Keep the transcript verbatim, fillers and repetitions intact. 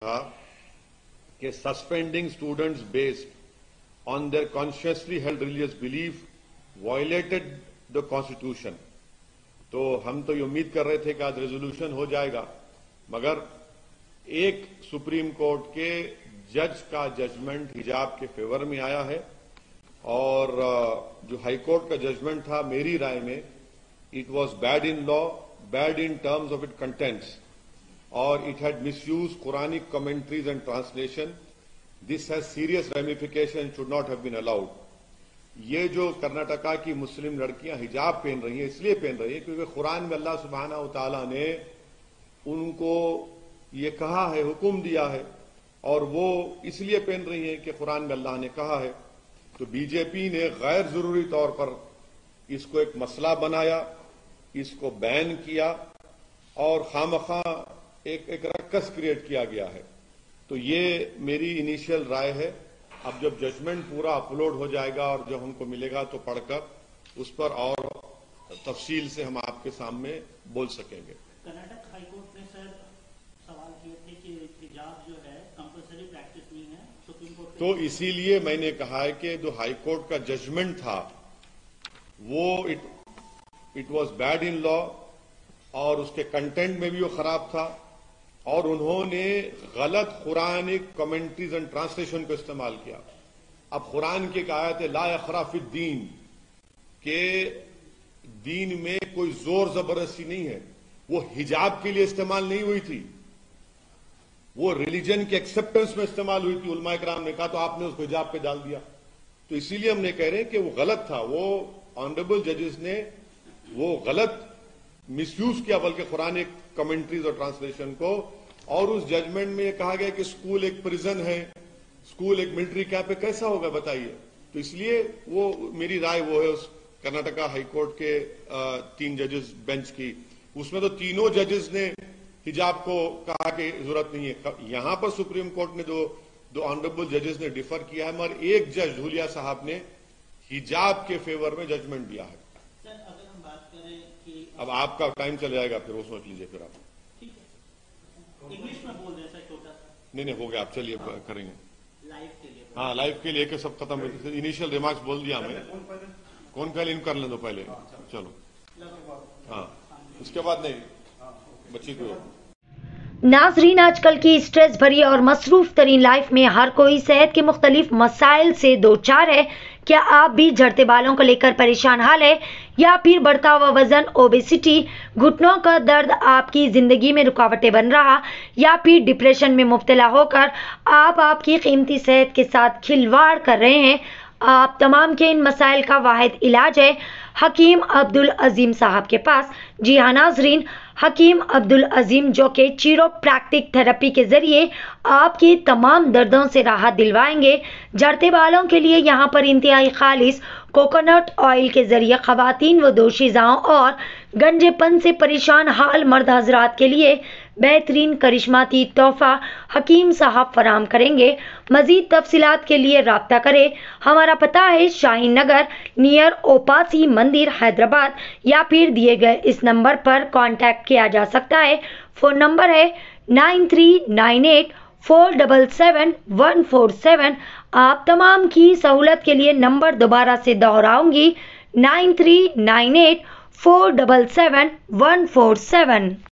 تھا کہ suspending students based on their consciously held religious belief violated the constitution. تو ہم تو یہ امید کر رہے تھے کہ آج ریزولوشن ہو جائے گا، مگر ایک سپریم کورٹ کے جج کا ججمنٹ حجاب کے فیور میں آیا ہے، اور جو ہائی کورٹ کا ججمنٹ تھا میری رائے میں it was bad in law, bad in terms of its contents, اور it had misuse Quranic commentaries and translation. This has serious ramification, should not have been allowed. یہ جو کرناٹکا کی مسلم لڑکیاں حجاب پہن رہی ہیں اس لیے پہن رہی ہیں کیونکہ قرآن میں اللہ سبحانہ و تعالیٰ نے ان کو یہ کہا ہے، حکم دیا ہے، اور وہ اس لیے پہن رہی ہیں کہ قرآن میں اللہ نے کہا ہے. تو بی جے پی نے غیر ضروری طور پر اس کو ایک مسئلہ بنایا، اس کو بین کیا، اور خامخواہ ایک ایک رکس کریٹ کیا گیا ہے. تو یہ میری انیشیل رائے ہے. اب جب ججمنٹ پورا اپلوڈ ہو جائے گا اور جب ہم کو ملے گا تو پڑھ کر اس پر اور تفصیل سے ہم آپ کے سامنے بول سکیں گے. کرناٹک ہائی کورٹ نے سر سوال کیے تھے کہ حجاب جو ہے کمپلسری پریکٹس نہیں ہے سپریم کورٹ، تو اسی لیے میں نے کہا ہے کہ جو ہائی کورٹ کا ججمنٹ تھا وہ it was bad in law, اور اس کے کنٹینٹ میں بھی وہ خراب تھا، اور انہوں نے غلط قرآنک کمنٹریز اینڈ ٹرانسلیشن کو استعمال کیا. اب قرآن کی ایک آیت ہے لا اکراہ فی الدین، کہ دین میں کوئی زور زبردستی نہیں ہے، وہ حجاب کے لیے استعمال نہیں ہوئی تھی، وہ ریلیجن کے ایکسپٹنس میں استعمال ہوئی تھی. علماء کرام نے کہا تو آپ نے اس کو حجاب پہ ڈال دیا. تو اسی لیے ہم نے کہہ رہے ہیں کہ وہ غلط تھا. وہ آنریبل ججز نے وہ غلط مس یوز کیا بلکہ قرآن کمنٹریز اور ٹرانسلیشن کو. اور اس ججمنٹ میں یہ کہا گیا کہ اسکول ایک پریزن ہے، اسکول ایک ملٹری کیمپ ہے، کیسا ہوگا بتائیے. تو اس لیے وہ میری رائے وہ ہے اس کرناٹکا ہائی کورٹ کے تین ججز بینچ کی، اس میں تو تینوں ججز نے حجاب کو کہا کہ ضرورت نہیں ہے. یہاں پر سپریم کورٹ نے جو دو آنریبل ججز نے ڈیفر کیا ہے، مگر ایک جج دھولیا صاحب نے حجاب کے فیور میں ججمنٹ دیا ہے. اب آپ کا ٹائم چل جائے گا، پھر وہ سوچ لیجیے. پھر آپ انگلش میں بول دیں سر چھوٹا سا. نہیں نہیں ہو گیا، آپ چلیے کریں گے. لائف کے لیے ہاں لائف کے لیے کہ سب ختم ہو. انیشیل ریمارکس بول دیا ہمیں. کون پہلے ان کر لیں دو پہلے. چلو ہاں اس کے بعد نہیں بچی کو. ناظرین، آج کل کی اسٹریس بھری اور مصروف ترین لائف میں ہر کوئی صحت کے مختلف مسائل سے دوچار ہے. کیا آپ بھی جھڑتے بالوں کو لے کر پریشان حال ہے، یا پھر بڑھتا ہوا وزن، اوبیسٹی، گھٹنوں کا درد آپ کی زندگی میں رکاوٹیں بن رہا، یا پھر ڈپریشن میں مبتلا ہو کر آپ آپ کی قیمتی صحت کے ساتھ کھلواڑ کر رہے ہیں؟ آپ تمام کے ان مسائل کا واحد علاج ہے حکیم عبدالعظیم صاحب کے پاس. جی ہاں ناظرین، حکیم عبدالعظیم جو کہ چیرو پریکٹک تھراپی کے ذریعے آپ کی تمام دردوں سے راحت دلوائیں گے. جھڑتے بالوں کے لیے یہاں پر انتہائی خالص کوکونٹ آئل کے ذریعے خواتین و دوشیزاؤں اور گنجے پن سے پریشان حال مرد حضرات کے لیے بہترین کرشماتی تحفہ حکیم صاحب فراہم کریں گے. مزید تفصیلات کے لیے رابطہ کریں. ہمارا پتہ ہے شاہین نگر نیئر اوپاسی مندر حیدرآباد، یا پھر دیے گئے اس نمبر پر کانٹیکٹ کیا جا سکتا ہے. فون نمبر ہے nine three nine eight four double seven one four seven. آپ تمام کی سہولت کے لیے نمبر دوبارہ سے دہراؤں گی، nine three nine eight four double seven one four seven.